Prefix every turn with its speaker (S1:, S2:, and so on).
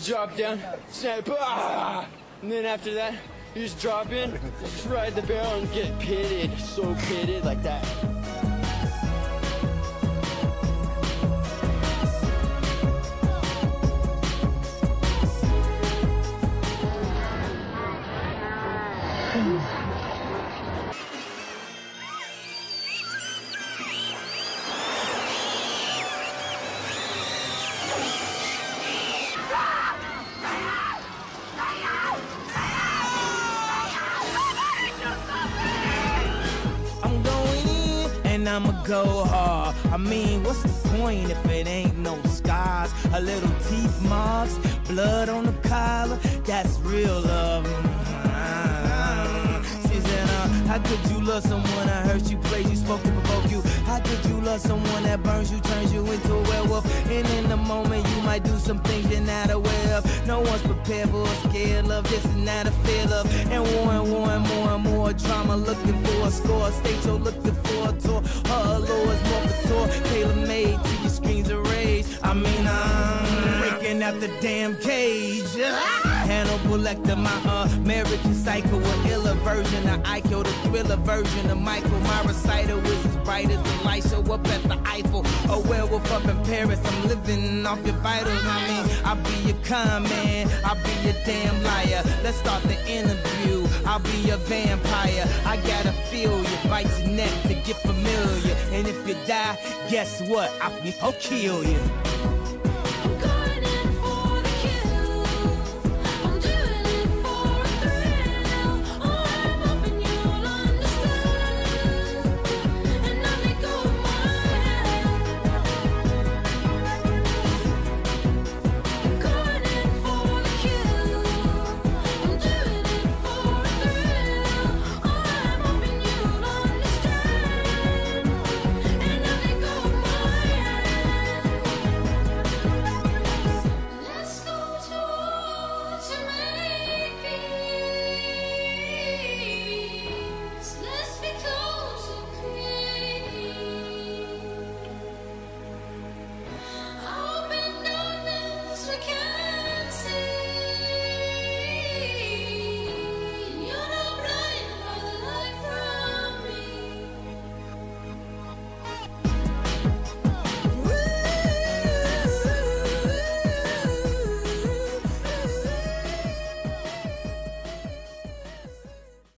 S1: drop down, snap, and then after that, you just drop in, just ride the barrel and get pitted, so pitted like that.
S2: I'ma go hard. I mean, what's the point if it ain't no scars? A little teeth marks, blood on the collar, that's real love. She said, how could you love someone that hurt you, plays you, spoke to provoke you? How could you love someone that burns you, turns you into a werewolf? And in the moment you might do some things you're not aware of. No one's prepared for a scared love, this is not a fear love. And more and more drama, looking for a score. State you're looking for a tour. Her allure is more couture, tailor-made to your screams of rage. I mean, I'm breaking out the damn cage. Hannibal Lecter, my American Psycho, an iller version of Iko, the thriller version of Michael. My recital is as bright as the light show up at the Eiffel. A werewolf up in Paris, I'm living off your vitals. I mean, I'll be your con man, I'll be your damn liar. Let's start the interview, I'll be your vampire. I gotta feel you, bite your neck to get familiar. And if you die, guess what? I'll kill you.